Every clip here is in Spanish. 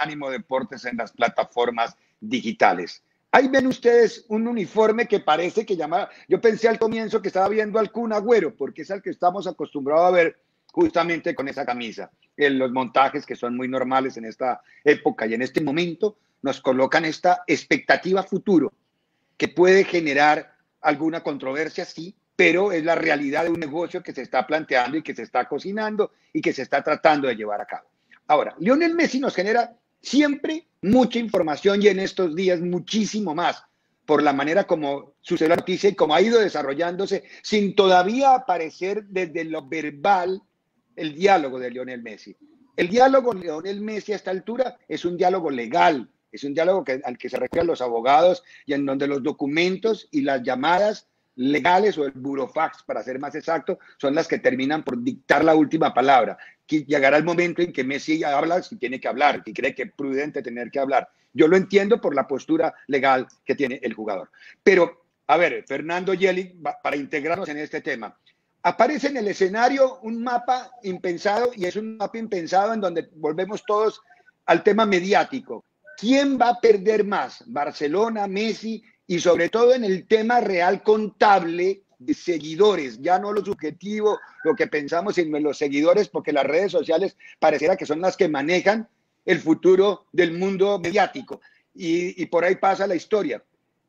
Unánimo Deportes en las plataformas digitales. Ahí ven ustedes un uniforme que parece que llama, yo pensé al comienzo que estaba viendo al Kun Agüero, porque es al que estamos acostumbrados a ver justamente con esa camisa. Los montajes que son muy normales en esta época y en este momento nos colocan esta expectativa futuro que puede generar alguna controversia, sí, pero es la realidad de un negocio que se está planteando y que se está cocinando y que se está tratando de llevar a cabo. Ahora, Lionel Messi nos genera siempre mucha información y en estos días muchísimo más por la manera como sucedió la noticia y como ha ido desarrollándose sin todavía aparecer desde lo verbal el diálogo de Lionel Messi. El diálogo de Lionel Messi a esta altura es un diálogo legal, es un diálogo al que se refieren los abogados y en donde los documentos y las llamadas legales o el burofax, para ser más exacto, son las que terminan por dictar la última palabra. Llegará el momento en que Messi habla si tiene que hablar, y cree que es prudente tener que hablar. Yo lo entiendo por la postura legal que tiene el jugador. Pero, a ver, Fernando Yeli, para integrarnos en este tema, aparece en el escenario un mapa impensado, y es un mapa impensado en donde volvemos todos al tema mediático. ¿Quién va a perder más? ¿Barcelona, Messi? Y sobre todo en el tema real contable de seguidores, ya no lo subjetivo, lo que pensamos, sino en los seguidores, porque las redes sociales pareciera que son las que manejan el futuro del mundo mediático. Y por ahí pasa la historia.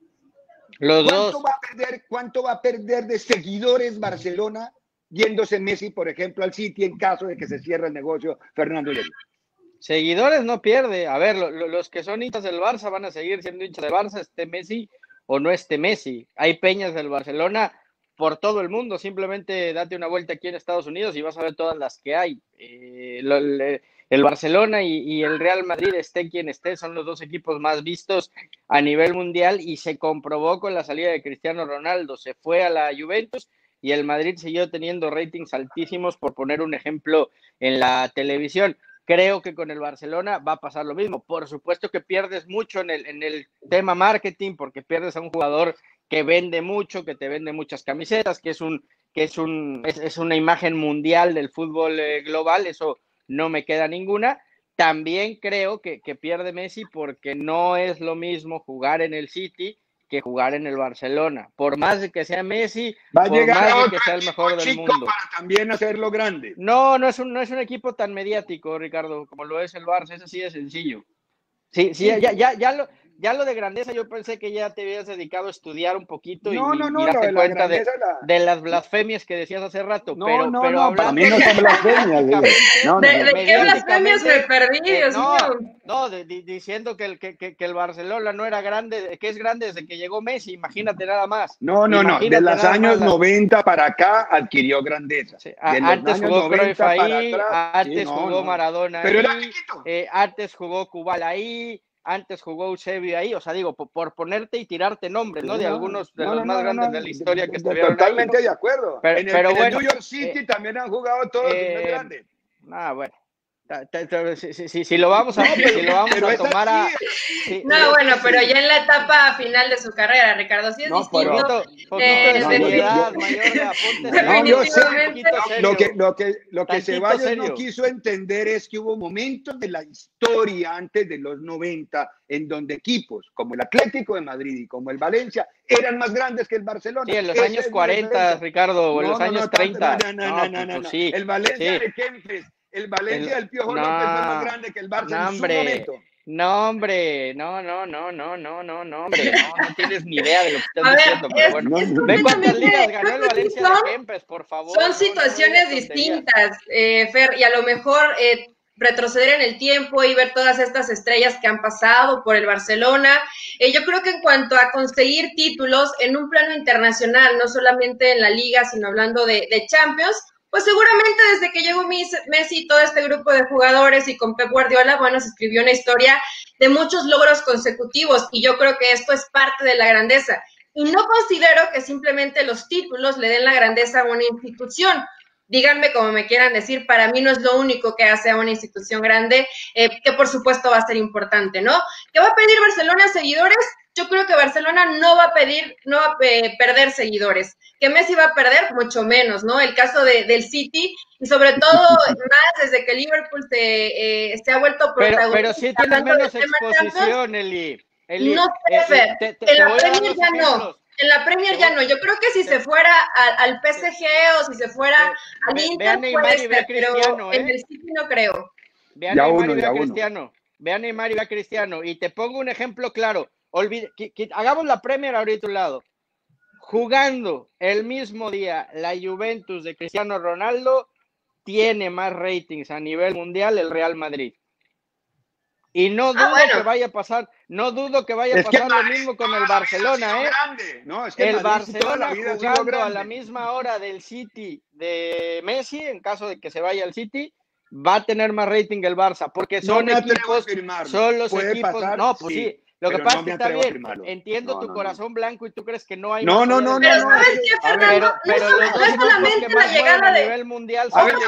¿Cuánto va a perder de seguidores Barcelona yéndose Messi, por ejemplo, al City en caso de que se cierre el negocio, Fernando Yeli? Seguidores no pierde. A ver, los que son hinchas del Barça van a seguir siendo hinchas del Barça, esté Messi o no esté Messi. Hay peñas del Barcelona por todo el mundo. Simplemente date una vuelta aquí en Estados Unidos y vas a ver todas las que hay. El Barcelona y el Real Madrid, esté quien esté, son los dos equipos más vistos a nivel mundial y se comprobó con la salida de Cristiano Ronaldo. Se fue a la Juventus y el Madrid siguió teniendo ratings altísimos, por poner un ejemplo en la televisión. Creo que con el Barcelona va a pasar lo mismo. Por supuesto que pierdes mucho en el tema marketing, porque pierdes a un jugador que vende mucho, que te vende muchas camisetas, que es una imagen mundial del fútbol global. Eso no me queda ninguna. También creo que pierde Messi porque no es lo mismo jugar en el City que jugar en el Barcelona. Por más de que sea Messi, va a por llegar más a de que sea el mejor del mundo. Para también hacerlo grande. No es un equipo tan mediático, Ricardo, como lo es el Barça. Es así de sencillo. Sí, ya lo de grandeza, yo pensé que ya te habías dedicado a estudiar un poquito y darte cuenta de las blasfemias que decías hace rato. Pero para mí no son blasfemias. ¿De qué blasfemias me perdí, Dios mío? Diciendo que el Barcelona no era grande, que es grande desde que llegó Messi, imagínate nada más. No, de los años 90 para acá adquirió grandeza. Sí, antes jugó Cruyff ahí, antes jugó Maradona ahí, antes jugó Kubala ahí, antes jugó Eusebio ahí, o sea, digo, por ponerte y tirarte nombres, ¿no? De algunos de los más grandes de la historia que estuvieron totalmente ahí, de acuerdo. En el New York City también han jugado todos los grandes. Bueno. Si lo vamos a tomar a... bueno, pero ya en la etapa final de su carrera, Ricardo, sí es distinto. Lo que Ceballos no quiso entender es que hubo momentos de la historia antes de los 90 en donde equipos como el Atlético de Madrid y como el Valencia eran más grandes que el Barcelona. Sí, en los años 40, Ricardo, o en los años 30. No. El Valencia de Kempes, el Valencia del Piojo López fue más grande que el Barça en su momento. No tienes ni idea de lo que estás diciendo, pero bueno. Ve cuántas ligas ganó el Valencia de Kempes, por favor. Son situaciones distintas, Fer, y a lo mejor retroceder en el tiempo y ver todas estas estrellas que han pasado por el Barcelona. Yo creo que en cuanto a conseguir títulos en un plano internacional, no solamente en la Liga, sino hablando de Champions, pues seguramente desde que llegó Messi y todo este grupo de jugadores y con Pep Guardiola, se escribió una historia de muchos logros consecutivos y yo creo que esto es parte de la grandeza. Y no considero que simplemente los títulos le den la grandeza a una institución. díganme como me quieran decir, para mí no es lo único que hace a una institución grande, que por supuesto va a ser importante, ¿no? ¿Qué va a pedir Barcelona? ¿Seguidores? Yo creo que Barcelona no va a perder seguidores. Que Messi va a perder, mucho menos, ¿no? El caso del City, y sobre todo más desde que Liverpool se ha vuelto protagonista. Pero sí tiene menos exposición, Eli. No sé, Fer. En la Premier ya no. En la Premier ya no. Yo creo que si se fuera al PSG o si se fuera al Inter puede ser, pero en el City no creo. Ve a Neymar y ve a Cristiano. Ve a Neymar y ve a Cristiano. Y te pongo un ejemplo claro. Hagamos la Premier ahorita a un lado. Jugando el mismo día la Juventus de Cristiano Ronaldo tiene más ratings a nivel mundial el Real Madrid. Y no dudo que vaya a pasar, lo mismo con el Barcelona, No, es que el Barcelona jugando a la misma hora del City de Messi, en caso de que se vaya al City, va a tener más rating el Barça, porque son equipos, son los equipos, pasar, no, pues sí. Lo que pasa es que está bien, entiendo tu corazón blanco y tú crees que no hay... Pero ¿sabes qué, Fernando? No es solamente la llegada de... nivel mundial.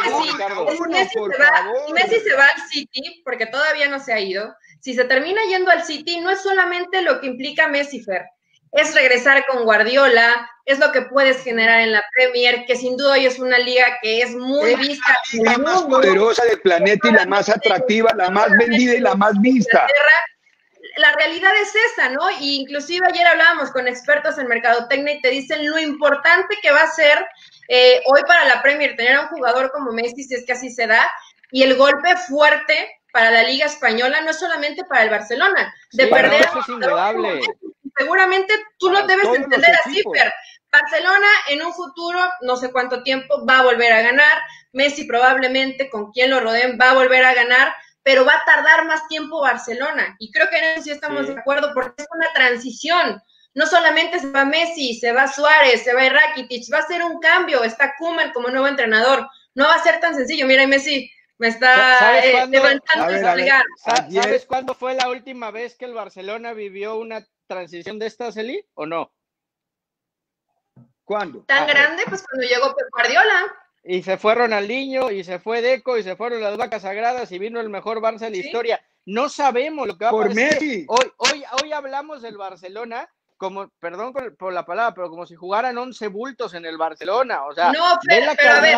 Si Messi se va al City, porque todavía no se ha ido, si se termina yendo al City, no es solamente lo que implica Messi, Fer, es regresar con Guardiola, es lo que puedes generar en la Premier, que sin duda hoy es una liga que es muy vista. La más poderosa del planeta y la más atractiva, la más vendida y la más vista. La realidad es esa, ¿no? Y inclusive ayer hablábamos con expertos en mercadotecnia y te dicen lo importante que va a ser hoy para la Premier tener a un jugador como Messi, si es que así se da, y el golpe fuerte para la Liga Española, no es solamente para el Barcelona, de perder eso es indudable. Seguramente tú lo debes entender así, Fer. Barcelona en un futuro, no sé cuánto tiempo, va a volver a ganar, Messi probablemente, con quien lo rodeen, va a volver a ganar, pero va a tardar más tiempo Barcelona. Y creo que en eso sí estamos de acuerdo, porque es una transición. No solamente se va Messi, se va Suárez, se va Rakitic, va a ser un cambio. Está Koeman como nuevo entrenador. No va a ser tan sencillo. Mira, Messi me está levantando el pulgar. ¿Sabes cuándo fue la última vez que el Barcelona vivió una transición de estas, Eli? ¿O no? ¿Cuándo? ¿Tan grande? Pues cuando llegó Pep Guardiola. Y se fue Ronaldinho, y se fue Deco, y se fueron las vacas sagradas, y vino el mejor Barça de la historia. No sabemos lo que va a pasar. Hoy hablamos del Barcelona, como, perdón por la palabra, pero como si jugaran 11 bultos en el Barcelona. O sea, no, pero a ver,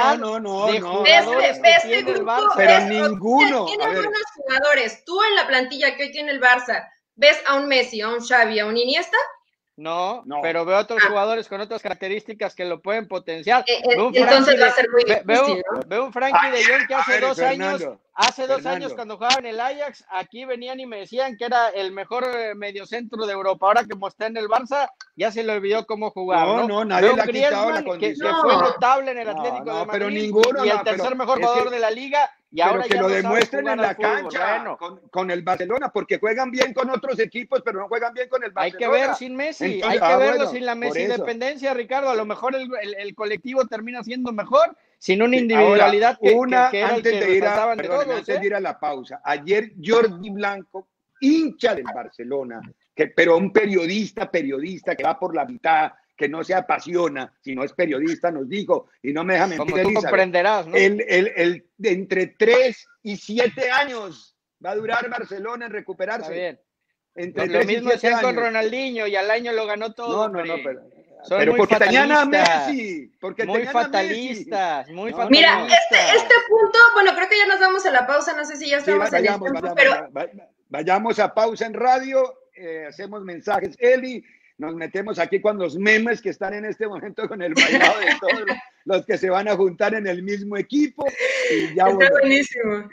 pero ninguno. Tiene buenos jugadores. Tú en la plantilla que hoy tiene el Barça, ¿ves a un Messi, a un Xavi, a un Iniesta? No, pero veo otros jugadores con otras características que lo pueden potenciar. Entonces va a ser muy difícil, ¿no? Veo un Frankie de Jong que hace dos años cuando jugaba en el Ajax, aquí venían y me decían que era el mejor mediocentro de Europa. Ahora que está en el Barça, ya se le olvidó cómo jugar, ¿no? Nadie le ha quitado la condición. Que fue notable en el Atlético de Madrid, pero ninguno, y el tercer mejor jugador de la liga. Y pero ahora que ya lo no demuestren en la cancha con el Barcelona, porque juegan bien con otros equipos, pero no juegan bien con el Barcelona. Hay que ver sin Messi, hay que verlo sin la Messi dependencia, Ricardo. A lo mejor el colectivo termina siendo mejor sin una individualidad que era antes el que de ir a la pausa. Ayer Jordi Blanco, hincha del Barcelona, pero un periodista que va por la mitad, que no se apasiona, si no es periodista, nos dijo, y no me deja mentir, como tú comprenderás, ¿no? Entre 3 y 7 años va a durar Barcelona en recuperarse. Está bien. Lo mismo decían con Ronaldinho, y al año lo ganó todo. Pero porque tenían a Messi. Muy fatalistas. Mira, este punto, bueno, creo que ya nos vamos a la pausa, no sé si ya estamos en el tiempo, pero... Vayamos a pausa en radio, hacemos mensajes, Eli. Nos metemos aquí con los memes que están en este momento con el bailado de todos los que se van a juntar en el mismo equipo. Y ya está buenísimo.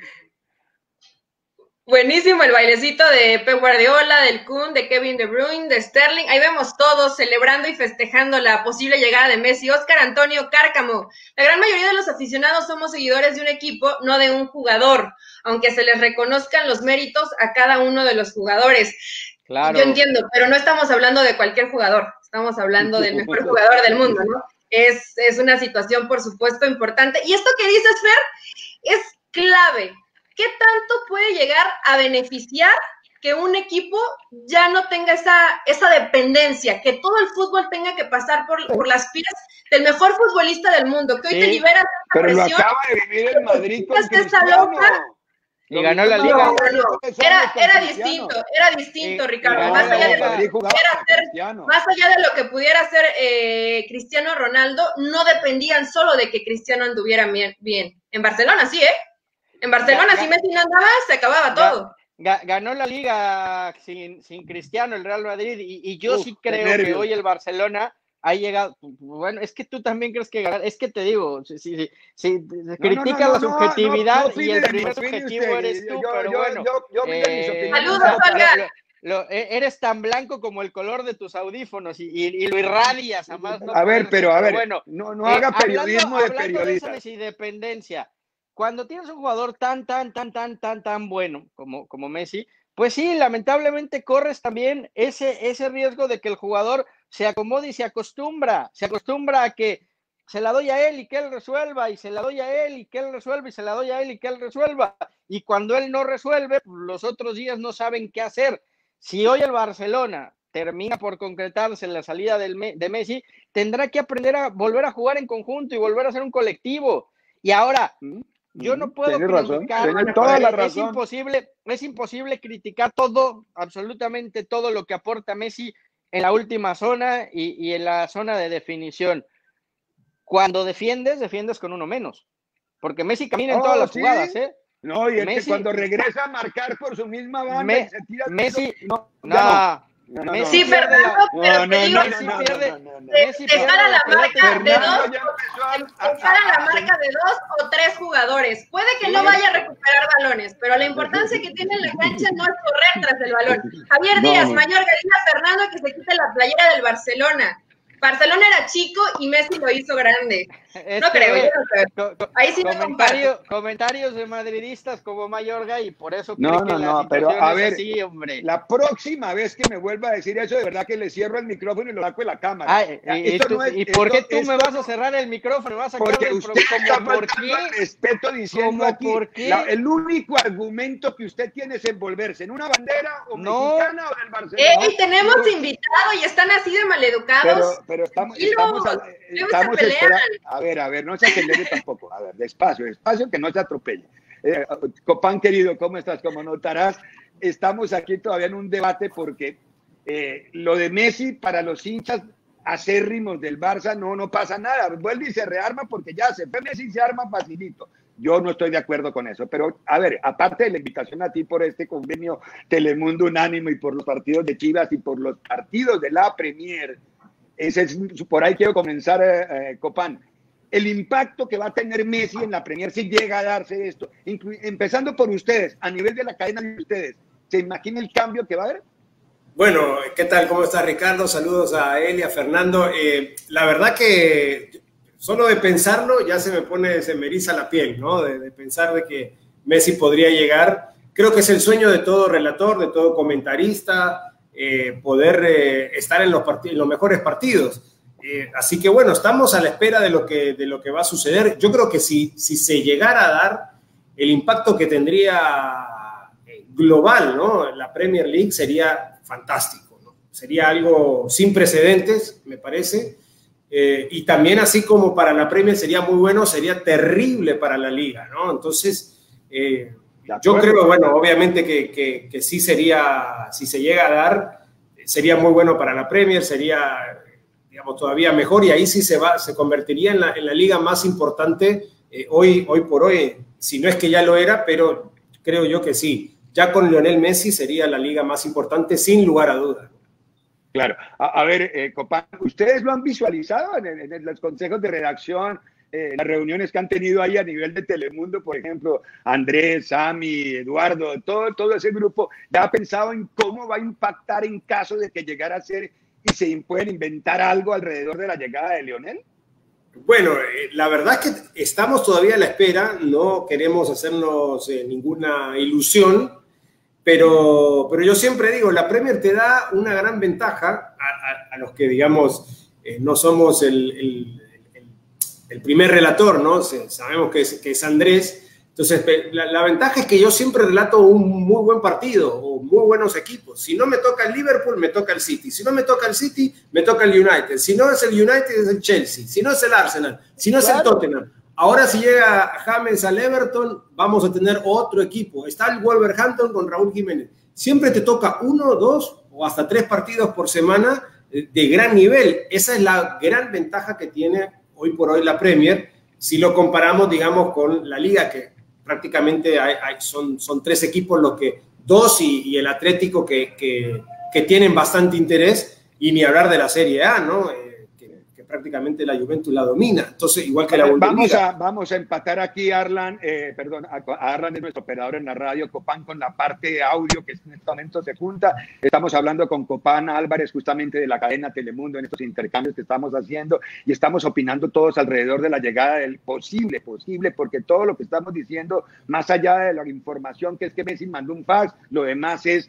Buenísimo el bailecito de Pep Guardiola, del Kun, de Kevin De Bruyne, de Sterling. Ahí vemos todos celebrando y festejando la posible llegada de Messi. Óscar Antonio Cárcamo. La gran mayoría de los aficionados somos seguidores de un equipo, no de un jugador, aunque se les reconozcan los méritos a cada uno de los jugadores. Claro. Yo entiendo, pero no estamos hablando de cualquier jugador, estamos hablando del mejor jugador del mundo, ¿no? Es una situación, por supuesto, importante. Y esto que dices, Fer, es clave. ¿Qué tanto puede llegar a beneficiar que un equipo ya no tenga esa dependencia, que todo el fútbol tenga que pasar por las pies del mejor futbolista del mundo, que hoy te liberas de esa pero presión. lo acaba de vivir el Madrid con Cristiano. Y ganó la liga. No. Era distinto, Ricardo. Más allá de lo que pudiera hacer Cristiano Ronaldo, no dependían solo de que Cristiano anduviera bien. En Barcelona sí, En Barcelona si Messi no andaba, se acababa todo. Ganó la liga sin Cristiano el Real Madrid y yo sí creo que hoy el Barcelona ha llegado. Bueno, es que tú también crees que ganar. Es que te digo, si criticas la subjetividad y el primer subjetivo eres tú, pero bueno. Saludos, Olga. Eres tan blanco como el color de tus audífonos y lo irradias a más. A ver, bueno, no haga periodismo de periodista. Hablando de dependencia, cuando tienes un jugador tan bueno como Messi, pues sí, lamentablemente corres también ese riesgo de que el jugador se acomode y se acostumbra a que se la doy a él y que él resuelva, y se la doy a él y que él resuelva, y se la doy a él y que él resuelva. Y cuando él no resuelve, pues los otros días no saben qué hacer. Si hoy el Barcelona termina por concretarse en la salida de Messi, tendrá que aprender a volver a jugar en conjunto y volver a ser un colectivo. Y ahora, yo no puedo criticar, tiene toda la razón. Es imposible criticar todo, absolutamente todo lo que aporta Messi en la última zona y en la zona de definición. Cuando defiendes con uno menos, porque Messi camina en todas las jugadas, ¿eh? No, y Messi, cuando regresa a marcar por su misma banda y se tira Messi, sí, Fernando, pero te digo, te jala la marca de dos o tres jugadores. Puede que no vaya a recuperar balones, pero la importancia que tiene en la cancha no es correr tras el balón. Javier Díaz, Mayor Galina, Fernando, que se quite la playera del Barcelona. Barcelona era chico y Messi lo hizo grande. No creo, yo no creo. Ahí sí me comparto. Comentarios de madridistas como Mayorga y por eso no, pero a ver, así, hombre. La próxima vez que me vuelva a decir eso, de verdad que le cierro el micrófono y lo saco de la cámara. ¿Y por qué tú me vas a cerrar el micrófono? ¿Vas a porque usted está faltando al respeto diciendo aquí, el único argumento que usted tiene es envolverse en una bandera o mexicana o del Barcelona. Tenemos invitado y están así de maleducados. Pero estamos esperando. A ver, no se acelere tampoco. A ver, despacio, que no se atropelle. Copán querido, ¿cómo estás? Como notarás, estamos aquí todavía en un debate porque lo de Messi para los hinchas acérrimos del Barça no pasa nada. Vuelve y se rearma porque ya se fue Messi y se arma facilito. Yo no estoy de acuerdo con eso, pero a ver, aparte de la invitación a ti por este convenio Telemundo Unánimo y por los partidos de Chivas y por los partidos de la Premier, por ahí quiero comenzar, Copán. El impacto que va a tener Messi en la Premier si llega a darse esto, empezando por ustedes, a nivel de la cadena de ustedes, ¿se imagina el cambio que va a haber? Bueno, ¿qué tal? ¿Cómo estás, Ricardo? Saludos a él y a Fernando. La verdad que solo de pensarlo ya se me eriza la piel, ¿no? De pensar de que Messi podría llegar. Creo que es el sueño de todo relator, de todo comentarista, poder estar en los mejores partidos. Así que bueno, estamos a la espera de lo que va a suceder. Yo creo que si se llegara a dar el impacto que tendría global, ¿no? La Premier League sería fantástico, ¿no? Sería algo sin precedentes, me parece. Y también así como para la Premier sería muy bueno, sería terrible para la Liga, ¿no? Entonces, yo creo, bueno, obviamente que sí sería, si se llega a dar, sería muy bueno para la Premier, sería, digamos, todavía mejor y ahí sí se convertiría en la liga más importante hoy por hoy, si no es que ya lo era, pero creo yo que sí. Ya con Lionel Messi sería la liga más importante sin lugar a dudas. Claro. A ver, Copán, ¿ustedes lo han visualizado en los consejos de redacción, las reuniones que han tenido ahí a nivel de Telemundo, por ejemplo, Andrés, Sami, Eduardo, todo ese grupo, ya ha pensado en cómo va a impactar en caso de que llegara a ser y se pueden inventar algo alrededor de la llegada de Lionel? Bueno, la verdad es que estamos todavía a la espera, no queremos hacernos ninguna ilusión, pero yo siempre digo, la Premier te da una gran ventaja a los que, digamos, no somos el primer relator, ¿no? Sabemos que es Andrés, Entonces, la ventaja es que yo siempre relato un muy buen partido o muy buenos equipos. Si no me toca el Liverpool, me toca el City. Si no me toca el City, me toca el United. Si no es el United, es el Chelsea. Si no es el Arsenal. Si no es el Tottenham. Ahora si llega James al Everton, vamos a tener otro equipo. Está el Wolverhampton con Raúl Jiménez. Siempre te toca 1, 2 o hasta 3 partidos por semana de gran nivel. Esa es la gran ventaja que tiene hoy por hoy la Premier, si lo comparamos, digamos, con la Liga, que prácticamente son 3 equipos, los que 2 y el Atlético que tienen bastante interés, y ni hablar de la Serie A, ¿no? Que prácticamente la Juventus la domina. Entonces, igual que la Bundesliga. Vamos a empatar aquí, Arlan, Arlan es nuestro operador en la radio, Copán con la parte de audio que en este momento se junta. Estamos hablando con Copán Álvarez justamente de la cadena Telemundo en estos intercambios que estamos haciendo, y estamos opinando todos alrededor de la llegada del posible, porque todo lo que estamos diciendo, más allá de la información que es que Messi mandó un fax, lo demás es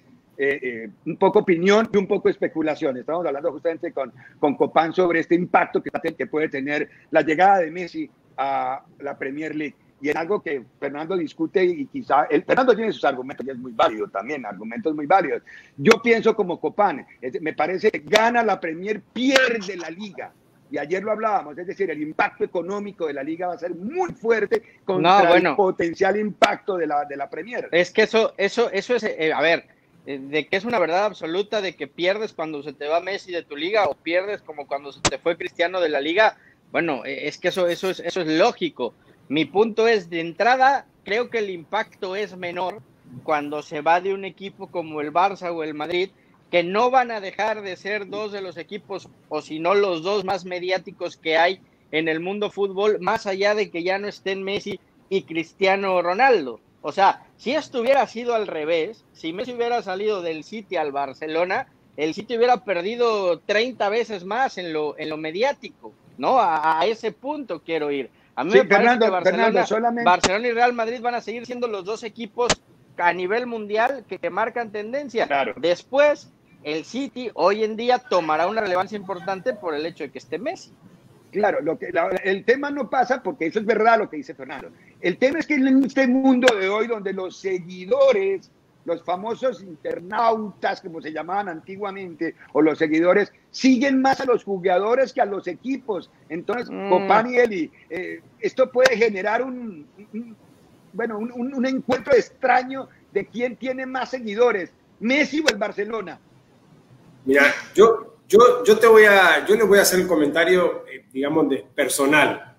un poco opinión y un poco especulación. Estamos hablando justamente con Copán sobre este impacto que puede tener la llegada de Messi a la Premier League, y en algo que Fernando discute, y quizá Fernando tiene sus argumentos y es muy válido también, argumentos muy válidos. Yo pienso como Copán, me parece que gana la Premier, pierde la Liga. Y ayer lo hablábamos, es decir, el impacto económico de la Liga va a ser muy fuerte contra el potencial impacto de la Premier. Es que eso es, a ver, de que es una verdad absoluta de que pierdes cuando se te va Messi de tu liga, o pierdes como cuando se te fue Cristiano de la liga. Bueno, es que eso es lógico. Mi punto es, de entrada, creo que el impacto es menor cuando se va de un equipo como el Barça o el Madrid, que no van a dejar de ser 2 de los equipos, o si no los 2 más mediáticos que hay en el mundo fútbol, más allá de que ya no estén Messi y Cristiano Ronaldo. O sea, si esto hubiera sido al revés, si Messi hubiera salido del City al Barcelona, el City hubiera perdido 30 veces más en lo mediático, ¿no? A ese punto quiero ir. A mí me parece que Barcelona y Real Madrid van a seguir siendo los 2 equipos a nivel mundial que marcan tendencia. Claro. Después, el City hoy en día tomará una relevancia importante por el hecho de que esté Messi. Claro, el tema no pasa, porque eso es verdad lo que dice Fernando. El tema es que en este mundo de hoy, donde los seguidores, los famosos internautas, como se llamaban antiguamente, o los seguidores, siguen más a los jugadores que a los equipos. Entonces, Copán y Eli, esto puede generar un encuentro extraño de quién tiene más seguidores, Messi o el Barcelona. Mira, yo les voy a hacer el comentario, digamos, personal.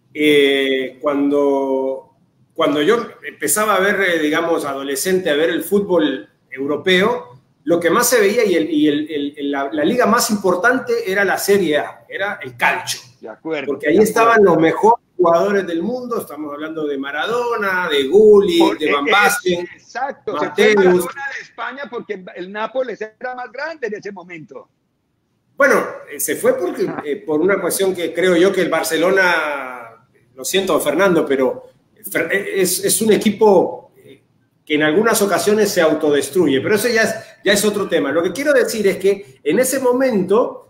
Cuando yo empezaba a ver, digamos, adolescente, a ver el fútbol europeo, lo que más se veía y la liga más importante era la Serie A, era el calcio. De acuerdo. Porque ahí estaban los mejores jugadores del mundo. Estamos hablando de Maradona, de Gulli, de Van Basten. Exacto, se fue Maradona de España porque el Nápoles era más grande en ese momento. Bueno, se fue por una cuestión que creo yo que el Barcelona, lo siento Fernando, pero es un equipo que en algunas ocasiones se autodestruye, pero eso ya es otro tema. Lo que quiero decir es que en ese momento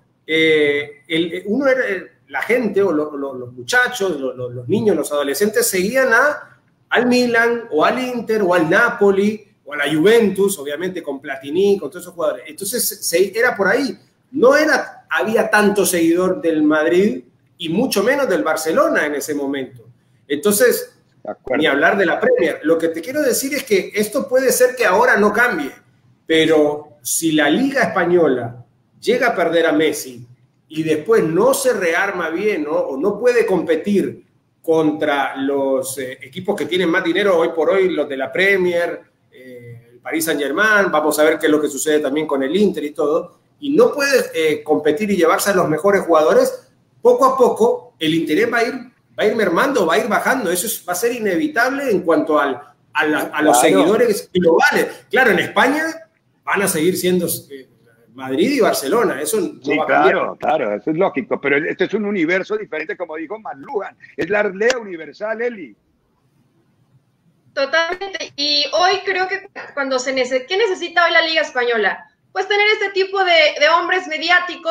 la gente o los muchachos, los niños, los adolescentes seguían al Milan o al Inter o al Napoli o a la Juventus, obviamente con Platini, con todos esos jugadores. Entonces era por ahí. No había tanto seguidor del Madrid y mucho menos del Barcelona en ese momento. Entonces, ni hablar de la Premier. Lo que te quiero decir es que esto puede ser que ahora no cambie, pero si la Liga Española llega a perder a Messi y después no se rearma bien, ¿no? O no puede competir contra los equipos que tienen más dinero hoy por hoy, los de la Premier, el Paris Saint-Germain, vamos a ver qué es lo que sucede también con el Inter y todo, y no puede competir y llevarse a los mejores jugadores, poco a poco el interés va a ir mermando, va a ir bajando. Eso va a ser inevitable en cuanto a los seguidores globales. Claro, en España van a seguir siendo Madrid y Barcelona, eso no va a cambiar. Claro, eso es lógico, pero este es un universo diferente, como dijo McLuhan, es la aldea universal, Eli. Totalmente, y hoy creo que ¿qué necesita hoy la Liga Española? Pues tener este tipo de hombres mediáticos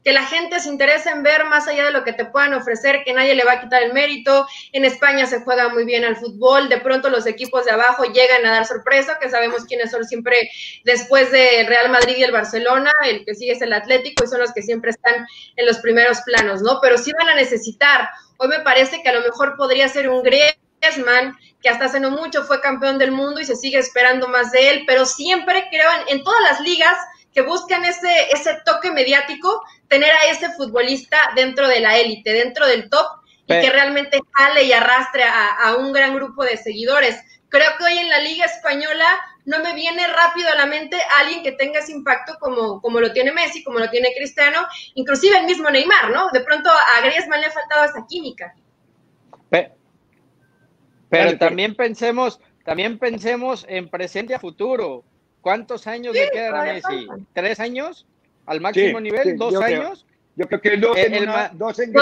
que la gente se interesa en ver más allá de lo que te puedan ofrecer, que nadie le va a quitar el mérito. En España se juega muy bien al fútbol, de pronto los equipos de abajo llegan a dar sorpresa, que sabemos quiénes son siempre después del Real Madrid y el Barcelona, el que sigue es el Atlético y son los que siempre están en los primeros planos, ¿no? Pero sí van a necesitar, hoy me parece que a lo mejor podría ser un Griezmann, que hasta hace no mucho fue campeón del mundo y se sigue esperando más de él, pero siempre creo en todas las ligas que buscan ese toque mediático, tener a ese futbolista dentro de la élite, dentro del top, y que realmente jale y arrastre a un gran grupo de seguidores. Creo que hoy en la Liga Española no me viene rápido a la mente alguien que tenga ese impacto como lo tiene Messi, como lo tiene Cristiano, inclusive el mismo Neymar, ¿no? De pronto a Griezmann le ha faltado esa química. Pero también pensemos en presente a futuro. ¿Cuántos años le quedan a Messi? ¿3 años? ¿Al máximo nivel? ¿2 años? Yo creo que dos en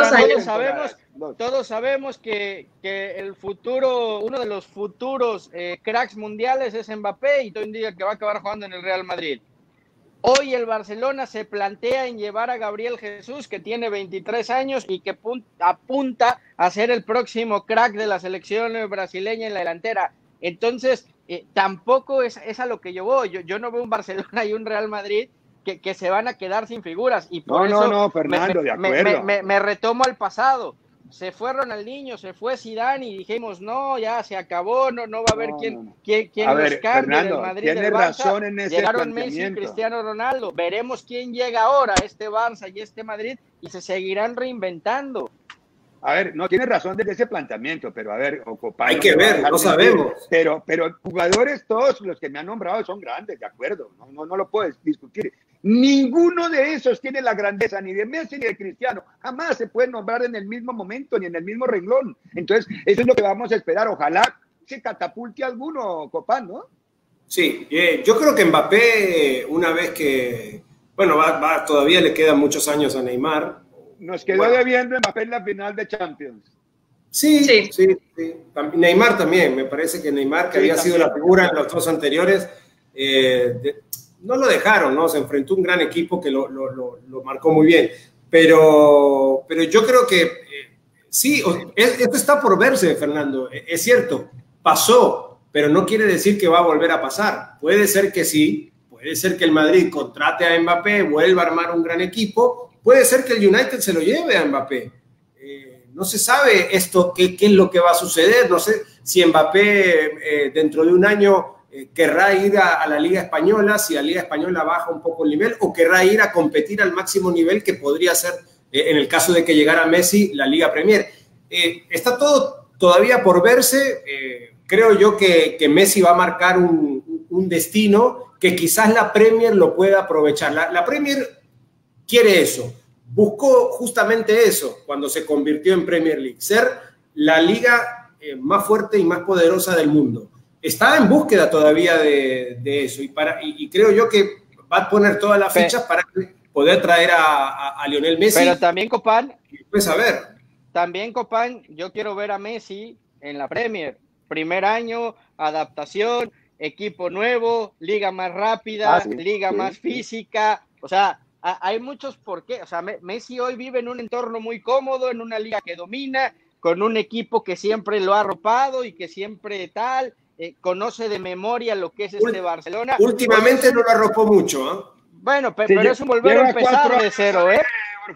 todos sabemos que el futuro, uno de los futuros cracks mundiales es Mbappé, y todo indica que va a acabar jugando en el Real Madrid. Hoy el Barcelona se plantea en llevar a Gabriel Jesús, que tiene 23 años y que apunta a ser el próximo crack de la selección brasileña en la delantera. Entonces, tampoco es a lo que yo voy. Yo no veo un Barcelona y un Real Madrid que se van a quedar sin figuras. Y por eso Fernando, de acuerdo. Me retomo al pasado. Se fue Ronaldinho, se fue Zidane y dijimos, no, ya se acabó, no va a haber quién los cambie del Madrid, del Barça. Llegaron Messi y Cristiano Ronaldo. Veremos quién llega ahora, este Barça y este Madrid, y se seguirán reinventando. A ver, no tiene razón desde ese planteamiento, pero a ver, Ocopay, hay que ver, no sabemos. Pero jugadores, todos los que me han nombrado son grandes, de acuerdo, no lo puedes discutir. Ninguno de esos tiene la grandeza ni de Messi ni de Cristiano. Jamás se puede nombrar en el mismo momento ni en el mismo renglón. Entonces, eso es lo que vamos a esperar. Ojalá se catapulte alguno, Copán, ¿no? Sí, yo creo que Mbappé, una vez que, bueno, todavía le quedan muchos años a Neymar. Nos quedó debiendo Mbappé en la final de Champions. Sí. Neymar también, me parece que Neymar, que había sido la figura en los 2 anteriores, no lo dejaron, ¿no? Se enfrentó a un gran equipo que lo marcó muy bien. Pero yo creo que sí, esto está por verse, Fernando. Es cierto, pasó, pero no quiere decir que va a volver a pasar. Puede ser que sí, puede ser que el Madrid contrate a Mbappé, vuelva a armar un gran equipo, puede ser que el United se lo lleve a Mbappé. No se sabe esto, qué es lo que va a suceder. No sé si Mbappé dentro de un año querrá ir a la Liga Española, si la Liga Española baja un poco el nivel, o querrá ir a competir al máximo nivel que podría ser, en el caso de que llegara Messi, la Liga Premier. Está todo todavía por verse. Creo yo que Messi va a marcar un destino que quizás la Premier lo pueda aprovechar. La Premier quiere eso, buscó justamente eso cuando se convirtió en Premier League, ser la liga más fuerte y más poderosa del mundo. Está en búsqueda todavía de eso y creo yo que va a poner todas las fichas para poder traer a Lionel Messi. Pero también, Copán, pues a ver. También, Copán, yo quiero ver a Messi en la Premier. Primer año, adaptación, equipo nuevo, liga más rápida, liga más física. O sea, hay muchos por qué. O sea, Messi hoy vive en un entorno muy cómodo, en una liga que domina, con un equipo que siempre lo ha arropado y que siempre tal, conoce de memoria lo que es este Barcelona. Últimamente no lo arropó mucho, ¿eh? Bueno, pero es un volver a empezar de cero, ¿eh?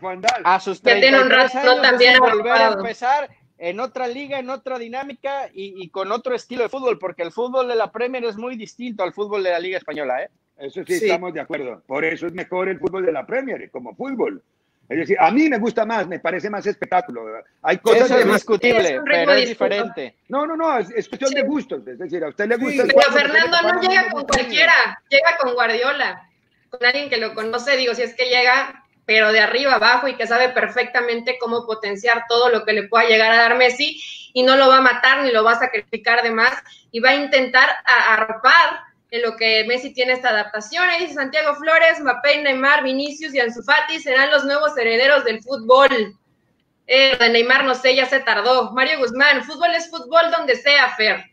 A sus 33 años es un volver a empezar en otra liga, en otra dinámica y con otro estilo de fútbol, porque el fútbol de la Premier es muy distinto al fútbol de la Liga Española, ¿eh? Eso sí, estamos de acuerdo. Por eso es mejor el fútbol de la Premier, como fútbol. Es decir, a mí me gusta más, me parece más espectáculo. Hay cosas eso es discutible, pero es diferente. No, es cuestión de gustos. Es decir, a usted le gusta. Pero Fernando no llega con cualquiera, llega con Guardiola, con alguien que lo conoce, digo, si es que llega, pero de arriba abajo y que sabe perfectamente cómo potenciar todo lo que le pueda llegar a dar Messi y no lo va a matar ni lo va a sacrificar de más y va a intentar arropar en lo que Messi tiene esta adaptación. Ahí dice Santiago Flores, Mbappé, Neymar, Vinicius y Ansu Fati serán los nuevos herederos del fútbol. De Neymar no sé, ya se tardó. Mario Guzmán, fútbol es fútbol donde sea, Fer.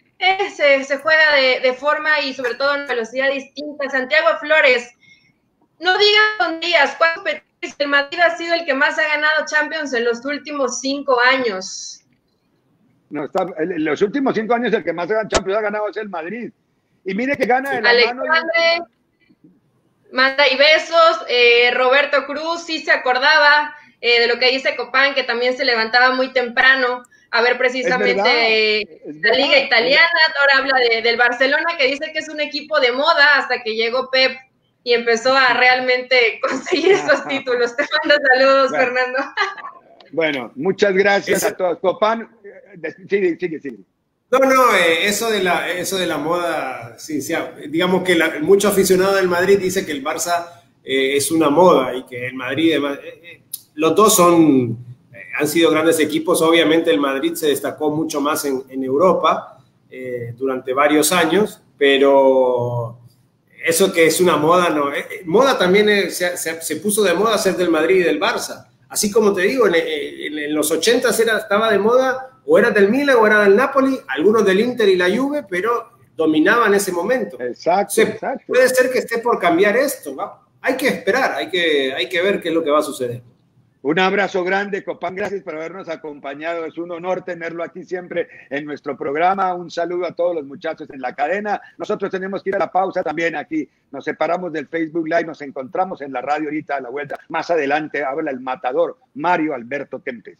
Se juega de forma y sobre todo en velocidad distinta. Santiago Flores, no digan con días, ¿cuántos el Madrid ha sido el que más ha ganado Champions en los últimos 5 años. No, en los últimos 5 años el que más Champions ha ganado es el Madrid. Y mire que gana de la Alexandre, mano. manda y besos. Roberto Cruz sí se acordaba de lo que dice Copán, que también se levantaba muy temprano a ver precisamente la Liga Italiana. Ahora habla del Barcelona, que dice que es un equipo de moda hasta que llegó Pep y empezó a realmente conseguir estos títulos. Te mando saludos, bueno, Fernando. Bueno, muchas gracias a todos. Copán, sigue. No, eso de la moda, sí, digamos que mucho aficionado del Madrid dice que el Barça es una moda y que el Madrid, los dos han sido grandes equipos. Obviamente el Madrid se destacó mucho más en Europa durante varios años, pero eso que es una moda, no. Moda también se puso de moda ser del Madrid y del Barça. Así como te digo, en los 80s estaba de moda, o era del Milan o era del Napoli, algunos del Inter y la Juve, pero dominaban ese momento. Exacto. Puede ser que esté por cambiar esto, ¿no? Hay que esperar, hay que ver qué es lo que va a suceder. Un abrazo grande, Copán, gracias por habernos acompañado. Es un honor tenerlo aquí siempre en nuestro programa. Un saludo a todos los muchachos en la cadena. Nosotros tenemos que ir a la pausa también aquí. Nos separamos del Facebook Live, nos encontramos en la radio ahorita a la vuelta. Más adelante habla el matador Mario Alberto Kempes.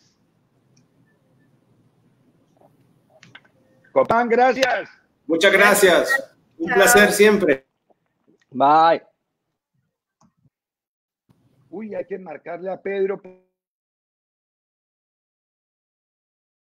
Copán, gracias. Muchas gracias. Un placer siempre. Bye. Uy, hay que marcarle a Pedro.